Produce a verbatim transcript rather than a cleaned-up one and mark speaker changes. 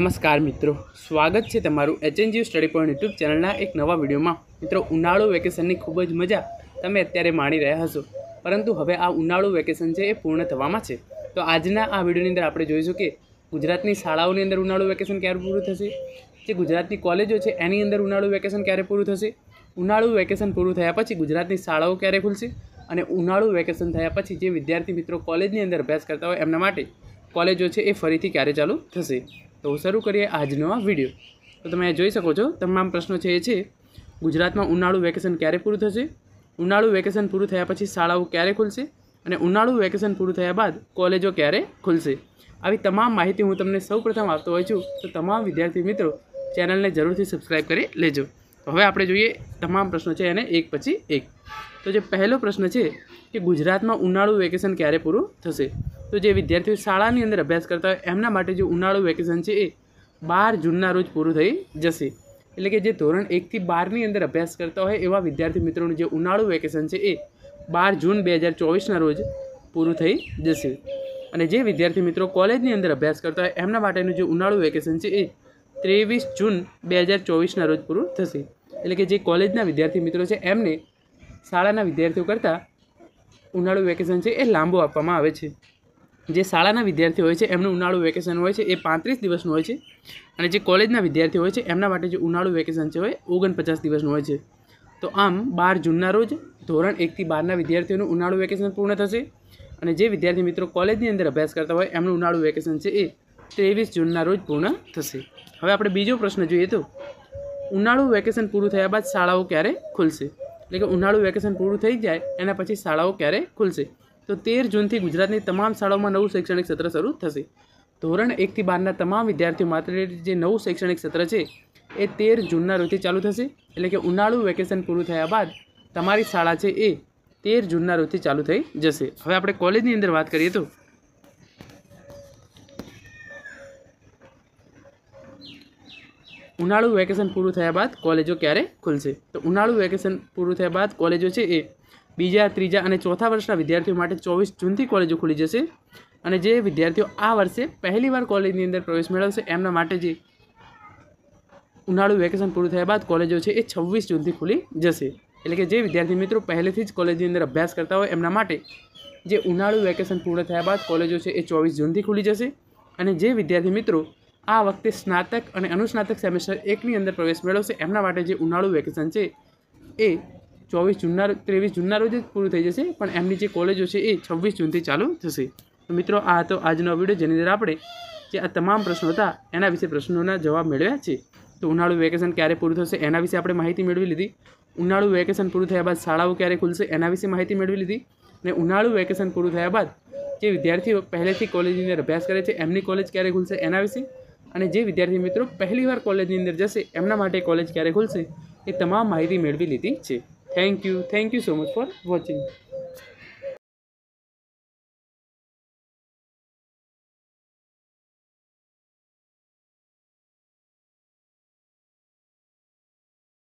Speaker 1: नमस्कार मित्रों, स्वागत है तमारू HNGU study point YouTube channel एक नवा विडियो में। मित्रों, उनाळु वेकेशन की खूब ज मजा तमे अत्यारे माणी रह्या हशो, परंतु हवे आ उनाळु वेकेशन है पूर्ण थवामां छे। तो आजना आ विडियोनी अंदर आपणे जोईशुं के गुजरातनी शाळाओनी अंदर उनाळु वेकेशन क्यारे पूरुं थशे, जे गुजरातनी कॉलेजो छे एनी अंदर उनाळु वेकेशन क्यारे पूरुं थशे, उनाळु वेकेशन पूरुं थया पछी गुजरातनी शाळाओ क्यारे खुलशे अने उनाळु वेकेशन थया पछी जे विद्यार्थी मित्रों कॉलेजनी अंदर अभ्यास करता होय एमना माटे कॉलेजो छे ए फरीथी क्यारे चालू थशे। तो शुरू करिए आजनो आ विडियो। तो तमे जोई शको छो तमाम प्रश्नों छे ए छे गुजरात में उनाळु वेकेशन क्यारे पूरुं थशे, उनाळु वेकेशन पूरुं थया पछी शाळाओ क्यारे खुलशे अने उनाळु वेकेशन पूरुं थया बाद कॉलेजो क्यारे खुलशे। आवी तमाम माहिती हूँ तमने सौ प्रथम आपतो होय छुं। तो तमाम विद्यार्थी मित्रों चेनल ने जरूरथी सब्सक्राइब करी लेजो। तो हवे आपणे जोईए तमाम प्रश्नों छे एने एक पछी एक। तो जो पहलो प्रश्न है कि गुजरात में उनाळु वेकेशन क्यारे पूरुं थशे। तो जो विद्यार्थीओ शाळानी अंदर अभ्यास करता होय एमना माटे जो उनाळु वेकेशन है ए बार जूनना रोज पूरुं थई जशे। एटले के जे धोरण एक थी बारनी अंदर अभ्यास करता होय एवा विद्यार्थी मित्रों जो उनाळु वेकेशन है ए बार जून बे हज़ार चौवीसना रोज पूरुं थई जशे। अने जे विद्यार्थी मित्रों कॉलेजनी अंदर अभ्यास करता होय एमना माटेनुं जो उनाळु वेकेशन है ए तेवीस जून बे हज़ार चौवीसना रोज पूरुं थशे। एटले के जे कॉलेजना विद्यार्थी मित्रों छे एमने शाळाना विद्यार्थीओ करता उनाळु वेकेशन है ए लांबू आपवामां आवे छे। जे शाळाना विद्यार्थी होय छे एमनुं उनाळु वेकेशन होय छे ए पैंतीस दिवसनुं होय छे अने जे कॉलेजना विद्यार्थी होय छे एमना माटे जे उनाळु वेकेशन छे होय ओगणपचास दिवसनुं होय छे। तो आम बार जूनना रोज धोरण एक थी बारना विद्यार्थीओनुं उनाळु वेकेशन पूर्ण थशे अने जे विद्यार्थी मित्रों कॉलेजनी अंदर अभ्यास करता होय एमनुं उनाळु वेकेशन छे ए तेवीस जूनना रोज पूर्ण थशे। हवे आपणे बीजो प्रश्न जोईए तो उनाळु वेकेशन पूरुं थया बाद शाळाओ क्यारे खुलशे। એટલે કે ઉનાળુ વેકેશન પૂરું થઈ જાય એના પછી શાળાઓ ક્યારે ખુલશે। તો તેર જૂનથી ગુજરાતની તમામ શાળાઓમાં નવું શૈક્ષણિક સત્ર શરૂ થશે। ધોરણ એકથી બારના તમામ વિદ્યાર્થીઓ માટે જે નવું શૈક્ષણિક સત્ર છે એ તેર જૂનના રોજથી ચાલુ થશે। એટલે કે ઉનાળુ વેકેશન પૂરું થયા બાદ તમારી શાળા છે એ તેર જૂનના રોજથી ચાલુ થઈ જશે। હવે આપણે કોલેજની અંદર વાત કરીએ તો उनाळु वेकेशन पूरुं थया बाद कॉलेजों क्यारे खुलशे। तो उनाळु वेकेशन पूरुं थया बाद कॉलेजों छे ए बीजा त्रीजा अने चौथा वर्षना विद्यार्थीओ माटे चौवीस जूनथी कॉलेजों खुली जशे अने जे विद्यार्थीओ आ वर्षे पहली वार कॉलेजनी अंदर प्रवेश मेळवशे एमना माटे जे उनाळु वेकेशन पूरुं थया बाद कॉलेजों छे ए छब्बीस जूनथी खुली जशे। एटले के जे विद्यार्थी मित्रों पहलेथी ज कॉलेजनी अंदर अभ्यास करता होय एमना माटे जे उनाळु वेकेशन पूर्ण थया बाद कॉलेजों छे ए चौवीस जूनथी खुली जशे अने जे विद्यार्थी मित्रों आ वखते स्नातक और अनुस्नातक सेमेस्टर एकनी अंदर प्रवेश मेळवशे एमना माटे जे उनाळु वेकेशन छे ए चौवीस जूनना तेवीस जूनना रोज पूरुं थई जशे पण एमनी जे कॉलेजो छे ए छब्बीस जूनथी चालू थशे। तो मित्रों आ हतो आजनो विडियो जेनी अंदर आपणे जे आ तमाम प्रश्नो हता एना विषे प्रश्नोना जवाब मेळव्या छे। तो उनाळु वेकेशन क्यारे पूरुं थशे एना विषे आपणे माहिती मेळवी लीधी, उनाळु वेकेशन पूरुं थया बाद शाळाओ क्यारे खुलशे एना विषे माहिती मेळवी लीधी अने उनाळु वेकेशन पूरुं थया बाद जे विद्यार्थीओ पहलेथी कॉलेजनी अंदर अभ्यास करे छे एमनी कॉलेज क्यारे खुलशे एना विषे અને જે વિદ્યાર્થી મિત્રો પહેલી વાર કોલેજની અંદર જશે એમના માટે કોલેજ ક્યારે ખુલશે એ તમામ માહિતી મેળવી લીધી છે। Thank you thank you so much for watching.